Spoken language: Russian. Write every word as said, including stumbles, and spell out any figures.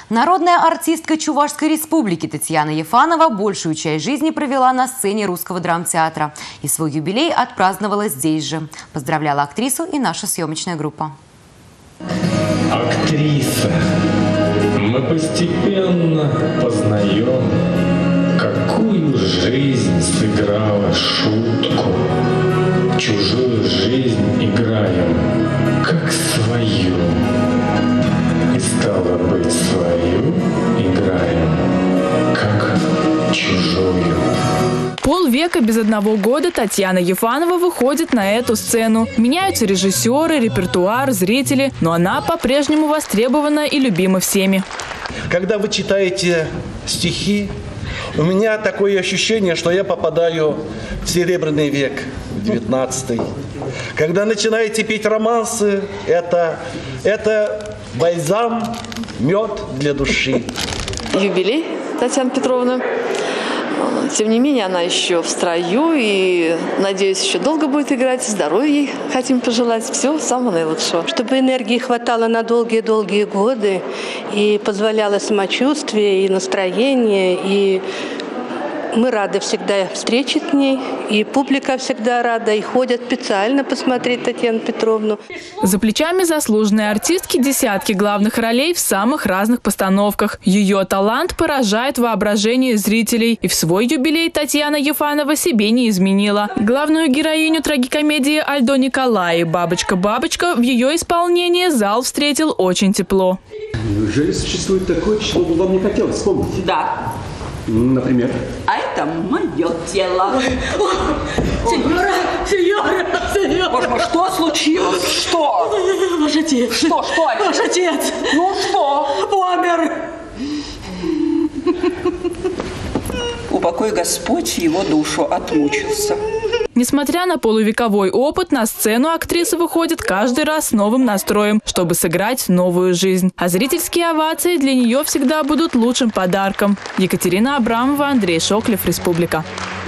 Народная артистка Чувашской республики Татьяна Ефанова большую часть жизни провела на сцене Русского драмтеатра. И свой юбилей отпраздновала здесь же. Поздравляла актрису и наша съемочная группа. Актриса. Мы постепенно познаем, какую жизнь сыграла шутку. Чужую жизнь играем, как свою. И стало быть, свою играем, как чужую. Полвека без одного года Татьяна Ефанова выходит на эту сцену. Меняются режиссеры, репертуар, зрители, но она по-прежнему востребована и любима всеми. Когда вы читаете стихи, у меня такое ощущение, что я попадаю в Серебряный век, в девятнадцатый. Когда начинаете петь романсы, это, это бальзам, мед для души. Юбилей Татьяны Петровны. Тем не менее, она еще в строю и, надеюсь, еще долго будет играть. Здоровья ей хотим пожелать. Всего самого наилучшего. Чтобы энергии хватало на долгие-долгие годы и позволяло самочувствие, и настроение, и мы рады всегда встрече к ней, и публика всегда рада, и ходят специально посмотреть Татьяну Петровну. За плечами заслуженной артистки десятки главных ролей в самых разных постановках. Ее талант поражает воображение зрителей. И в свой юбилей Татьяна Ефанова себе не изменила. Главную героиню трагикомедии Альдо Николаи «Бабочка-бабочка» в ее исполнении зал встретил очень тепло. Неужели существует такое, чего бы вам не хотелось вспомнить? Да. Например? А это мое тело. Сеньора, сеньора, сеньора. Боже мой, что случилось? Что? Ваш отец. Что, что? Ваш отец. Ну что? Умер. Упокой Господь его душу, отмучился. Несмотря на полувековой опыт, на сцену актриса выходит каждый раз с новым настроем, чтобы сыграть новую жизнь. А зрительские овации для нее всегда будут лучшим подарком. Екатерина Абрамова, Андрей Шоклев, Республика.